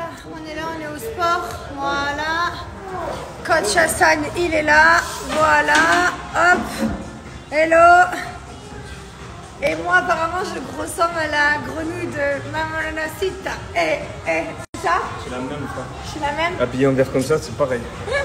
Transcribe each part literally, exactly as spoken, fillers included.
on est là, on est au sport, voilà. Coach Hassan, il est là, voilà, hop, hello. Et moi, apparemment, je ressemble à la grenouille de Mamma-Nacita. Eh, eh, c'est ça? C'est la même, quoi. Je suis la même? Habillé en vert comme ça, c'est pareil.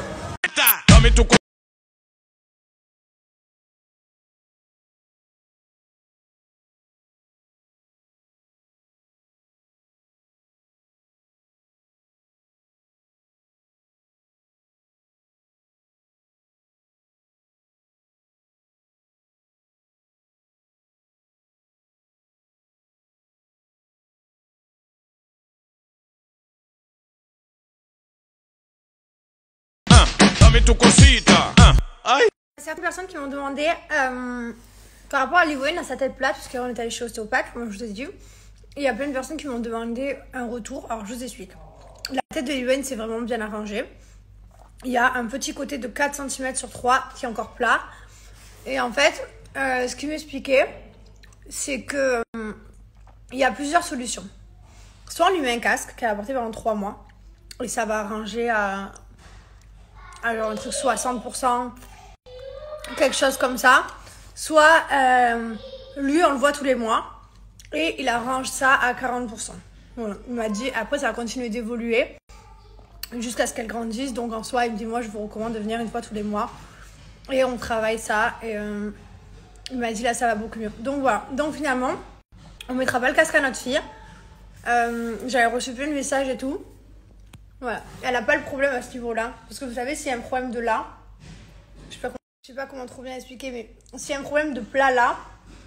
Certaines personnes qui m'ont demandé euh, par rapport à Liwen, à sa tête plate, parce qu'on est allé chez ostéopathe, comme je vous ai dit. Il y a plein de personnes qui m'ont demandé un retour. Alors je vous explique. La tête de Liwen, c'est vraiment bien arrangé. Il y a un petit côté de quatre centimètres sur trois qui est encore plat. Et en fait, euh, ce qu'il m'expliquait, c'est que euh, il y a plusieurs solutions. Soit on lui met un casque qu'elle a porté pendant trois mois et ça va arranger à, à genre un truc soixante pour cent, quelque chose comme ça. Soit euh, lui, on le voit tous les mois et il arrange ça à quarante pour cent. Voilà. Il m'a dit, après ça va continuer d'évoluer jusqu'à ce qu'elle grandisse. Donc en soi, il me dit, moi je vous recommande de venir une fois tous les mois. Et on travaille ça et euh, il m'a dit là ça va beaucoup mieux. Donc voilà, donc finalement, on mettra pas le casque à notre fille. Euh, J'avais reçu plein de messages et tout. Voilà, elle n'a pas le problème à ce niveau-là. Parce que vous savez, s'il y a un problème de là, je sais pas comment, je sais pas comment trop bien expliquer, mais s'il y a un problème de plat là,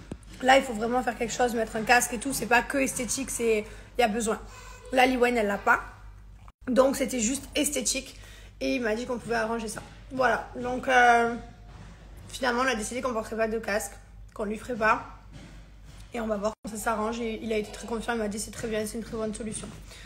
là il faut vraiment faire quelque chose, mettre un casque et tout. C'est pas que esthétique, c'est il y a besoin. Là, Liwen elle l'a pas, donc c'était juste esthétique. Et il m'a dit qu'on pouvait arranger ça. Voilà, donc euh, finalement on a décidé qu'on ne porterait pas de casque, qu'on ne lui ferait pas. Et on va voir comment ça s'arrange. Et il a été très confiant, il m'a dit c'est très bien, c'est une très bonne solution.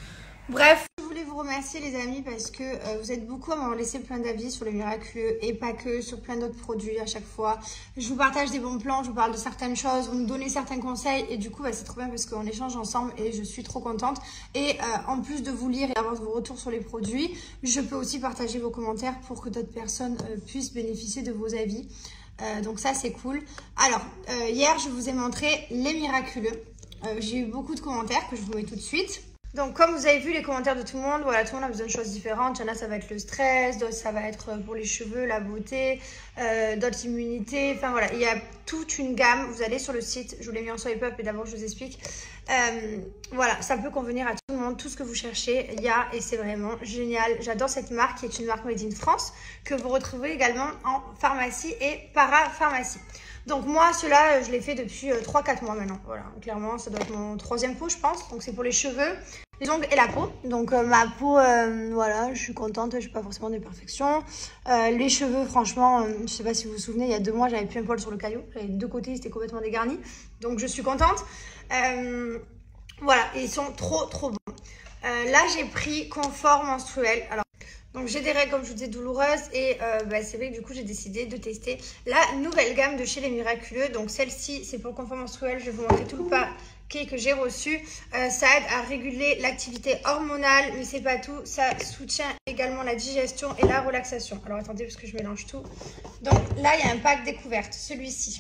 Bref, je voulais vous remercier les amis parce que euh, vous êtes beaucoup à m'avoir laissé plein d'avis sur le Miraculeux et pas que, sur plein d'autres produits à chaque fois. Je vous partage des bons plans, je vous parle de certaines choses, vous me donnez certains conseils et du coup bah, c'est trop bien parce qu'on échange ensemble et je suis trop contente. Et euh, en plus de vous lire et avoir vos retours sur les produits, je peux aussi partager vos commentaires pour que d'autres personnes euh, puissent bénéficier de vos avis. Euh, donc ça c'est cool. Alors, euh, hier je vous ai montré les Miraculeux. Euh, J'ai eu beaucoup de commentaires que je vous mets tout de suite. Donc comme vous avez vu les commentaires de tout le monde, voilà, tout le monde a besoin de choses différentes. Il y en a ça va être le stress, d'autres ça va être pour les cheveux, la beauté, euh, d'autres l'immunité. Enfin voilà, il y a toute une gamme. Vous allez sur le site, je vous l'ai mis en swipe up et d'abord je vous explique. Euh, voilà, ça peut convenir à tout le monde, tout ce que vous cherchez, il y a et c'est vraiment génial. J'adore cette marque qui est une marque Made in France que vous retrouvez également en pharmacie et parapharmacie. Donc moi, ceux-là, je l'ai fait depuis trois quatre mois maintenant. Voilà, clairement, ça doit être mon troisième pot, je pense. Donc c'est pour les cheveux, les ongles et la peau. Donc euh, ma peau, euh, voilà, je suis contente, je n'ai pas forcément des perfections. Euh, les cheveux, franchement, euh, je ne sais pas si vous vous souvenez, il y a deux mois, j'avais plus un poil sur le caillou. J'avais deux côtés, c'était complètement dégarni. Donc je suis contente. Euh, voilà, et ils sont trop, trop bons. Euh, là, j'ai pris confort menstruel. Alors, donc j'ai des règles comme je vous disais douloureuses et euh, bah, c'est vrai que du coup j'ai décidé de tester la nouvelle gamme de chez les Miraculeux. Donc celle-ci c'est pour le confort menstruel, je vais vous montrer tout le paquet que j'ai reçu. Euh, ça aide à réguler l'activité hormonale mais c'est pas tout, ça soutient également la digestion et la relaxation. Alors attendez parce que je mélange tout. Donc là il y a un pack découverte, celui-ci.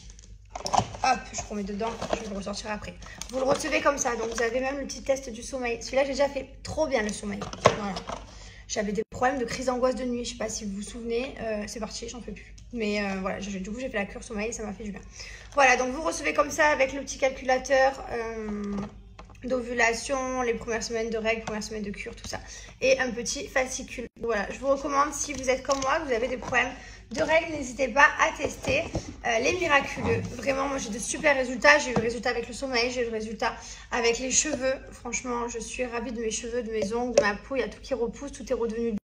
Hop, je remets dedans, je vais le ressortir après. Vous le recevez comme ça, donc vous avez même le petit test du sommeil. Celui-là j'ai déjà fait trop bien le sommeil, voilà. J'avais des problèmes de crise d'angoisse de nuit. Je ne sais pas si vous vous souvenez. Euh, c'est parti, j'en fais plus. Mais euh, voilà, je, du coup, j'ai fait la cure sommeil et ça m'a fait du bien. Voilà, donc vous recevez comme ça avec le petit calculateur euh, d'ovulation, les premières semaines de règles, premières semaines de cure, tout ça. Et un petit fascicule. Voilà, je vous recommande, si vous êtes comme moi, que vous avez des problèmes de règles, n'hésitez pas à tester euh, les Miraculeux. Vraiment, moi j'ai de super résultats. J'ai eu le résultat avec le sommeil, j'ai eu le résultat avec les cheveux. Franchement, je suis ravie de mes cheveux, de mes ongles, de ma peau. Il y a tout qui repousse, tout est redevenu